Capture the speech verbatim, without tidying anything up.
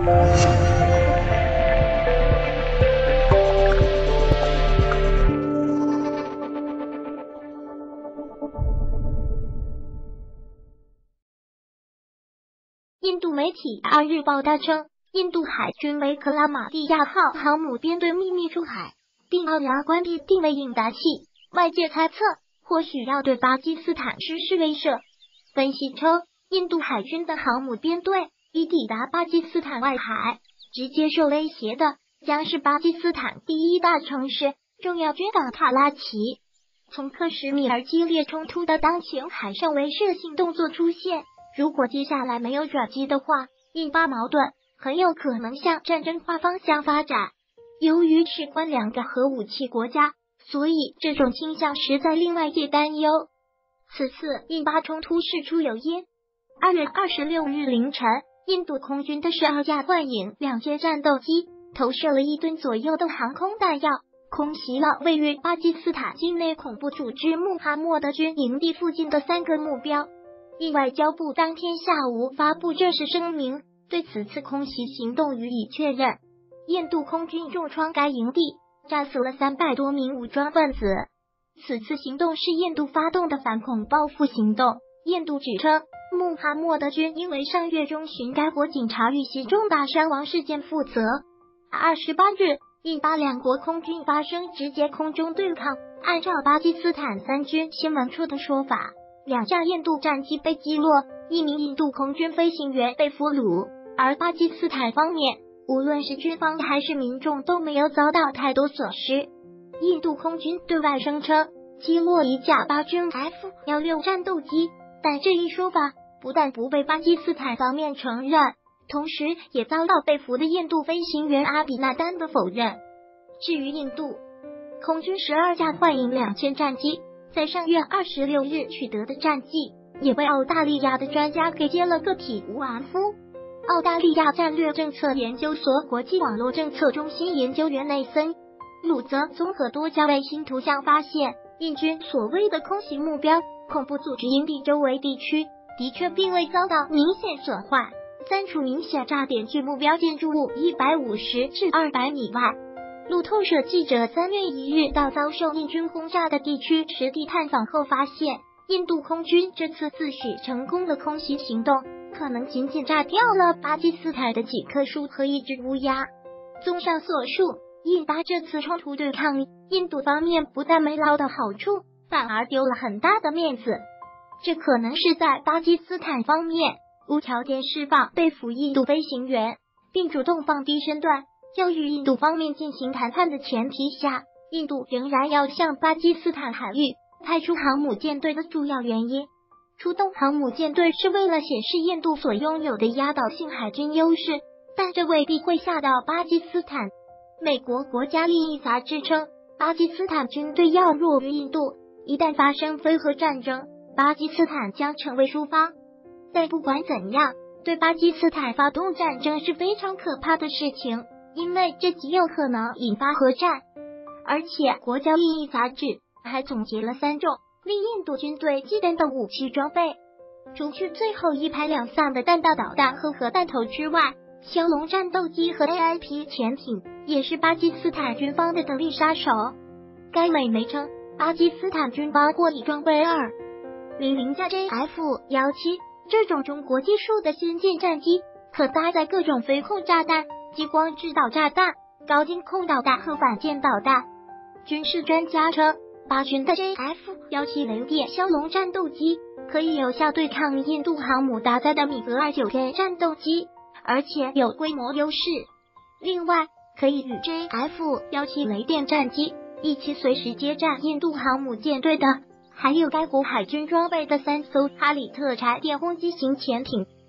印度媒体二日报道称，印度海军维克拉玛蒂亚号航母编队秘密出海，并傲然关闭定位应答器。外界猜测，或许要对巴基斯坦实施威慑。分析称，印度海军的航母编队已抵达巴基斯坦外海，直接受威胁的将是巴基斯坦第一大城市重要军港卡拉奇。从克什米尔激烈冲突的当前海上威慑性动作出现，如果接下来没有转机的话，印巴矛盾很有可能向战争化方向发展。由于事关两个核武器国家，所以这种倾向实在令外界担忧。此次印巴冲突事出有因。二月二十六日凌晨，印度空军的十二架幻影两阶战斗机投射了一吨左右的航空弹药，空袭了位于巴基斯坦境内恐怖组织穆罕默德军营地附近的三个目标。印外交部当天下午发布正式声明，对此次空袭行动予以确认。印度空军重创该营地，炸死了三百多名武装分子。此次行动是印度发动的反恐报复行动。印度指称，穆罕默德军因为上月中旬该国警察遇袭重大伤亡事件负责。二十八日，印巴两国空军发生直接空中对抗。按照巴基斯坦三军新闻处的说法，两架印度战机被击落，一名印度空军飞行员被俘虏。而巴基斯坦方面，无论是军方还是民众都没有遭到太多损失。印度空军对外声称击落一架巴军 F 十六 战斗机，但这一说法不但不被巴基斯坦方面承认，同时也遭到被俘的印度飞行员阿比纳丹的否认。至于印度空军十二架幻影两千战机在上月二十六日取得的战绩，也被澳大利亚的专家给揭了个体无完肤。澳大利亚战略政策研究所国际网络政策中心研究员内森·鲁泽综合多家卫星图像发现，印军所谓的空袭目标恐怖组织营地周围地区的确并未遭到明显损坏，三处明显炸点距目标建筑物一百五十至二百米外。路透社记者三月一日到遭受印军轰炸的地区实地探访后发现，印度空军这次自诩成功的空袭行动可能仅仅炸掉了巴基斯坦的几棵树和一只乌鸦。综上所述，印巴这次冲突对抗，印度方面不但没捞到好处，反而丢了很大的面子。这可能是在巴基斯坦方面无条件释放被俘印度飞行员，并主动放低身段要与印度方面进行谈判的前提下，印度仍然要向巴基斯坦海域派出航母舰队的主要原因。出动航母舰队是为了显示印度所拥有的压倒性海军优势，但这未必会吓到巴基斯坦。美国国家利益杂志称，巴基斯坦军队要弱于印度，一旦发生非核战争，巴基斯坦将成为输方。但不管怎样，对巴基斯坦发动战争是非常可怕的事情，因为这极有可能引发核战。而且国家利益杂志还总结了三种令印度军队忌惮的武器装备，除去最后一排两散的弹道导弹和核弹头之外，枭龙战斗机和 A I P 潜艇也是巴基斯坦军方的得力杀手。该美媒称，巴基斯坦军方或已装备二零零架 J F 十七 这种中国技术的先进战机，可搭载各种飞控炸弹、激光制导炸弹、高精控导弹和反舰导弹。军事专家称，巴军的 J F 十七 雷电枭龙战斗机可以有效对抗印度航母搭载的米格二九 K 战斗机，而且有规模优势。另外，可以与 J F 十七 雷电战机一起随时接战印度航母舰队的，还有该国海军装备的三艘哈里特柴电轰击型潜艇。